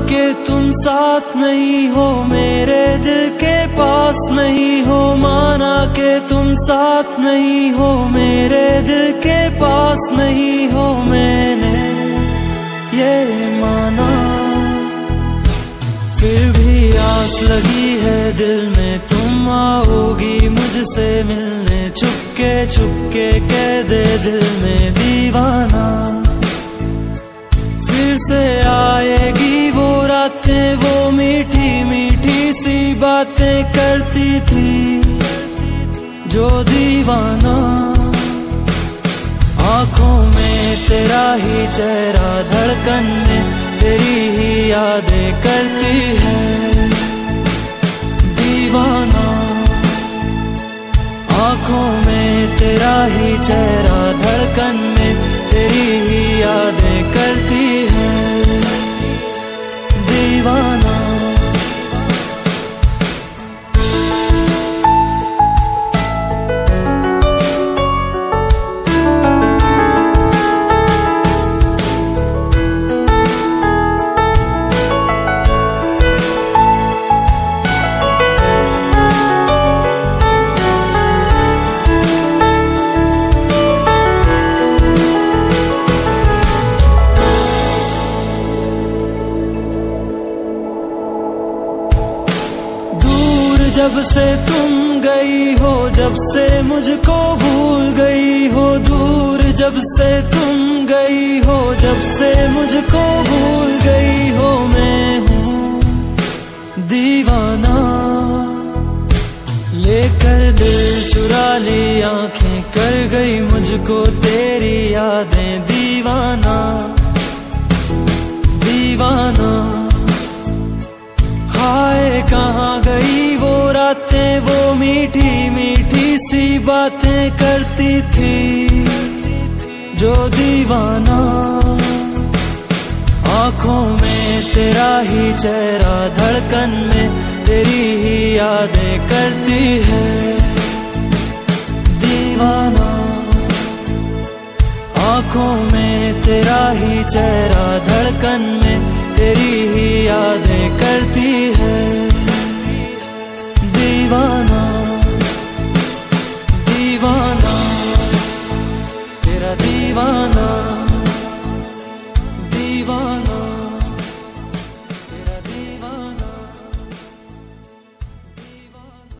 के तुम साथ नहीं हो, मेरे दिल के पास नहीं हो। माना के तुम साथ नहीं हो, मेरे दिल के पास नहीं हो। मैंने ये माना, फिर भी आस लगी है दिल में, तुम आओगी मुझसे मिलने। चुपके चुपके कह दे दिल में दीवाना, फिर से आएगी वो रातें, वो मीठी मीठी सी बातें करती थी जो दीवाना। आँखों में तेरा ही चेहरा, धड़कन में तेरी ही यादें करती है दीवाना। आँखों में तेरा ही चेहरा, धड़कन में तेरी ही यादें करती है दीवाना। जब से तुम गई हो, जब से मुझको भूल गई हो। दूर जब से तुम गई हो, जब से मुझको भूल गई हो। मैं हूँ दीवाना, लेकर दिल चुरा ली आंखें, कर गई मुझको तेरी यादें दीवाना दीवाना। हाय कहाँ गई वो रातें, वो मीठी मीठी सी बातें करती थी जो दीवाना। आँखों में तेरा ही चेहरा, धड़कन में तेरी ही यादें करती है दीवाना। आँखों में तेरा ही चेहरा, धड़कन में तेरी ही यादें करती है।